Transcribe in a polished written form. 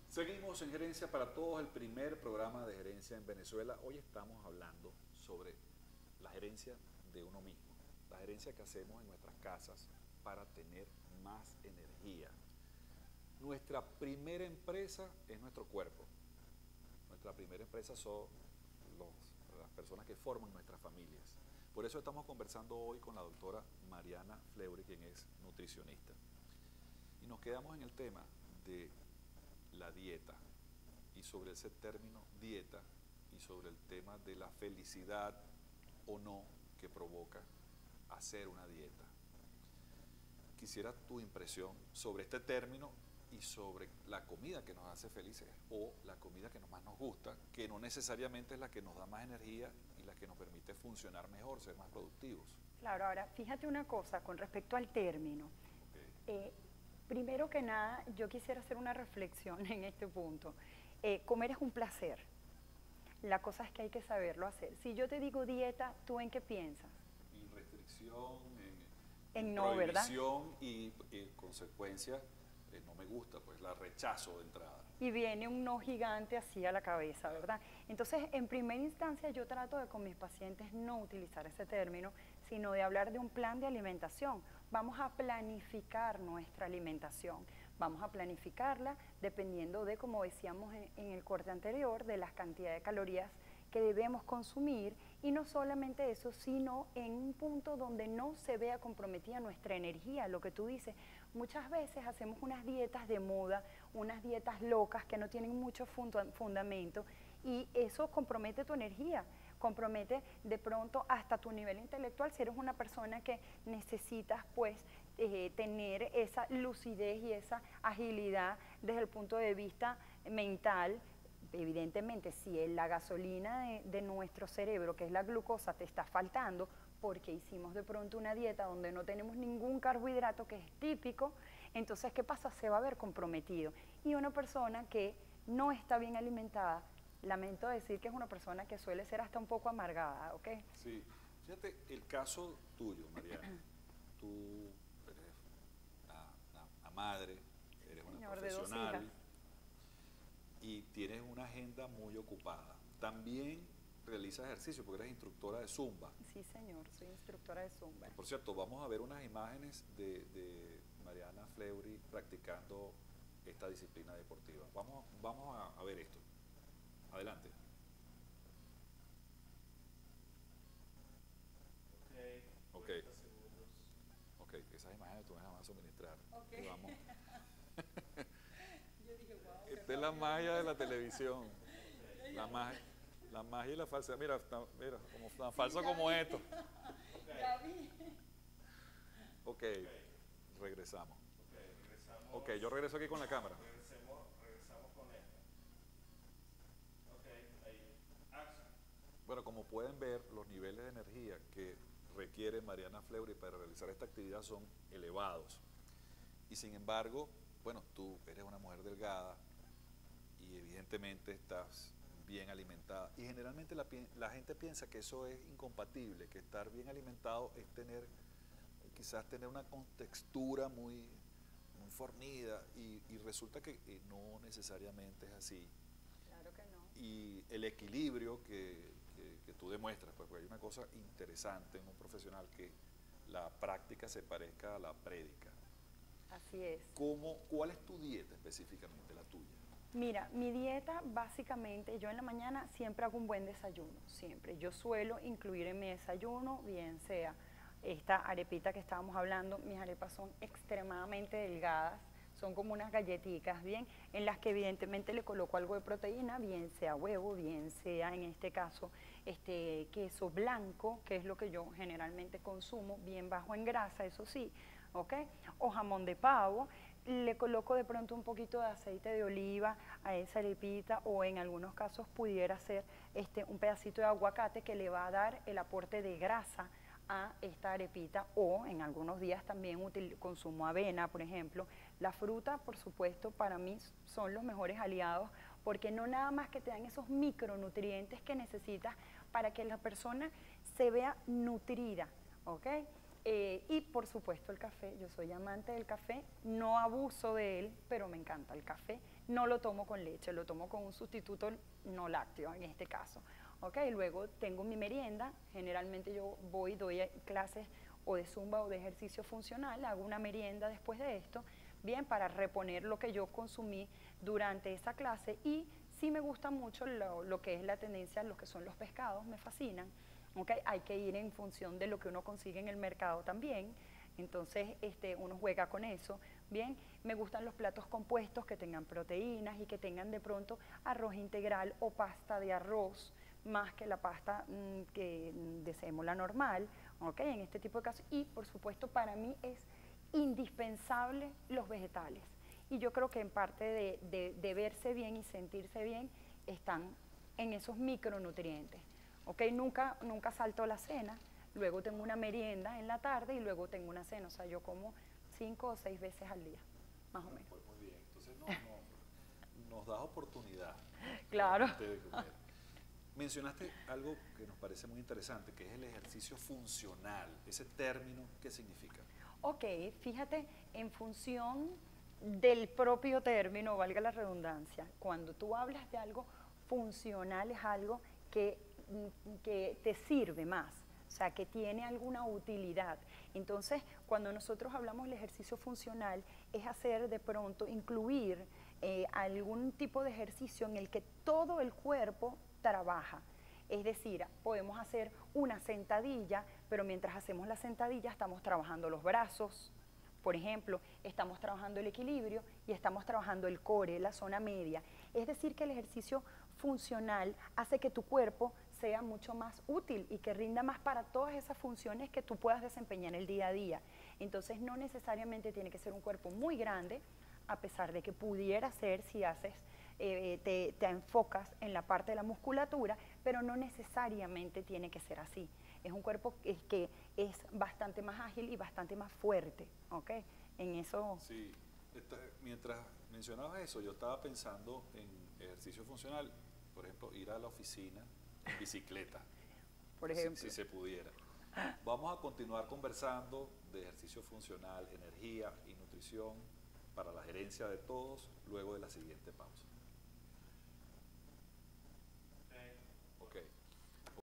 Seguimos en Gerencia para Todos, el primer programa de gerencia en Venezuela. Hoy estamos hablando sobre la gerencia de uno mismo, la gerencia que hacemos en nuestras casas para tener más energía. Nuestra primera empresa es nuestro cuerpo. Nuestra primera empresa son las personas que forman nuestras familias. Por eso estamos conversando hoy con la doctora Mariana Fleury, quien es nutricionista. Y nos quedamos en el tema de la dieta y sobre ese término dieta y sobre el tema de la felicidad o no que provoca hacer una dieta. Quisiera tu impresión sobre este término y sobre la comida que nos hace felices o la comida que más nos gusta, que no necesariamente es la que nos da más energía y la que nos permite funcionar mejor, ser más productivos. Claro, ahora fíjate una cosa con respecto al término. Okay. Primero que nada, yo quisiera hacer una reflexión en este punto. Comer es un placer. La cosa es que hay que saberlo hacer. Si yo te digo dieta, ¿tú en qué piensas? En restricción, En no, prohibición y consecuencia, no me gusta, pues la rechazo de entrada. Y viene un no gigante así a la cabeza, ¿verdad? Entonces, en primera instancia, yo trato de con mis pacientes no utilizar ese término, sino de hablar de un plan de alimentación. Vamos a planificar nuestra alimentación. Vamos a planificarla dependiendo de, como decíamos en el corte anterior, de las cantidades de calorías que debemos consumir, y no solamente eso, sino en un punto donde no se vea comprometida nuestra energía. Lo que tú dices, muchas veces hacemos unas dietas de moda, unas dietas locas que no tienen mucho fundamento, y eso compromete tu energía, compromete de pronto hasta tu nivel intelectual si eres una persona que necesitas pues tener esa lucidez y esa agilidad desde el punto de vista mental. Evidentemente, si la gasolina de nuestro cerebro, que es la glucosa, te está faltando porque hicimos de pronto una dieta donde no tenemos ningún carbohidrato, que es típico, entonces, ¿qué pasa? Se va a ver comprometido. Y una persona que no está bien alimentada, lamento decir que es una persona que suele ser hasta un poco amargada, ¿ok? Sí, fíjate, el caso tuyo, Mariana, tú eres una madre, eres una Señor, de 2 profesional hijas. y tienes una agenda muy ocupada. También realizas ejercicio porque eres instructora de Zumba. Sí, señor, soy instructora de Zumba. Por cierto, vamos a ver unas imágenes de Mariana Fleury practicando esta disciplina deportiva. Vamos a ver esto. Adelante. Ok. 40 segundos. Ok, esas imágenes tú me las vas a suministrar. Ok. Y vamos. Yo dije, wow. Esta es la magia de la televisión. La magia y la falsedad. Mira, mira, como tan falso como esto. Ya vi. Ok, regresamos. Regresamos. Ok, yo regreso aquí con la cámara. Regresamos con esta. Ahí. Action. Bueno, como pueden ver, los niveles de energía que requiere Mariana Fleury para realizar esta actividad son elevados. Y sin embargo, bueno, tú eres una mujer delgada y evidentemente estás bien alimentada. Y generalmente la gente piensa que eso es incompatible, que estar bien alimentado es quizás tener una contextura muy fornida y resulta que no necesariamente es así. Claro que no. Y el equilibrio que tú demuestras, pues hay una cosa interesante en un profesional, que la práctica se parezca a la prédica. Así es. ¿Cuál es tu dieta específicamente, la tuya? Mira, mi dieta básicamente, yo en la mañana siempre hago un buen desayuno, siempre. Yo suelo incluir en mi desayuno, bien sea esta arepita que estábamos hablando, mis arepas son extremadamente delgadas, son como unas galletitas, bien, en las que evidentemente le coloco algo de proteína, bien sea huevo, bien sea en este caso queso blanco, que es lo que yo generalmente consumo, bien bajo en grasa, eso sí, ¿ok? O jamón de pavo. Le coloco de pronto un poquito de aceite de oliva a esa arepita, o en algunos casos pudiera ser un pedacito de aguacate que le va a dar el aporte de grasa a esta arepita, o en algunos días también consumo avena, por ejemplo. La fruta, por supuesto, para mí son los mejores aliados, porque no nada más que te dan esos micronutrientes que necesitas para que la persona se vea nutrida, ¿ok? Y por supuesto el café, yo soy amante del café, no abuso de él, pero me encanta el café. No lo tomo con leche, lo tomo con un sustituto no lácteo en este caso. ¿Ok? Luego tengo mi merienda, generalmente yo voy, doy clases o de zumba o de ejercicio funcional, hago una merienda después de esto, bien, para reponer lo que yo consumí durante esa clase. Y sí me gusta mucho lo que es la tendencia, lo que son los pescados, me fascinan. Okay, hay que ir en función de lo que uno consigue en el mercado también, entonces uno juega con eso. Bien, me gustan los platos compuestos que tengan proteínas y que tengan de pronto arroz integral o pasta de arroz, más que la pasta de sémola normal, okay, en este tipo de casos. Y por supuesto para mí es indispensable los vegetales, y yo creo que en parte de verse bien y sentirse bien están en esos micronutrientes. Okay, nunca salto la cena, luego tengo una merienda en la tarde y luego tengo una cena, o sea, yo como 5 o 6 veces al día, más o menos. Pues muy bien, entonces nos das oportunidad Claro. de comer. Mencionaste algo que nos parece muy interesante, que es el ejercicio funcional. Ese término, ¿qué significa? Ok, fíjate, en función del propio término, valga la redundancia, cuando tú hablas de algo funcional es algo que te sirve más, o sea, que tiene alguna utilidad. Entonces, cuando nosotros hablamos del ejercicio funcional, es hacer de pronto, incluir algún tipo de ejercicio en el que todo el cuerpo trabaja. Es decir, podemos hacer una sentadilla, pero mientras hacemos la sentadilla estamos trabajando los brazos, por ejemplo, estamos trabajando el equilibrio y estamos trabajando el core, la zona media. Es decir, que el ejercicio funcional hace que tu cuerpo sea mucho más útil y que rinda más para todas esas funciones que tú puedas desempeñar el día a día. Entonces no necesariamente tiene que ser un cuerpo muy grande, a pesar de que pudiera ser si haces, te enfocas en la parte de la musculatura, pero no necesariamente tiene que ser así. Es un cuerpo que es bastante más ágil y bastante más fuerte, ¿ok? En eso... Sí, mientras mencionabas eso, yo estaba pensando en ejercicio funcional, por ejemplo, ir a la oficina en bicicleta, por ejemplo. si se pudiera. Vamos a continuar conversando de ejercicio funcional, energía y nutrición para la gerencia de todos luego de la siguiente pausa.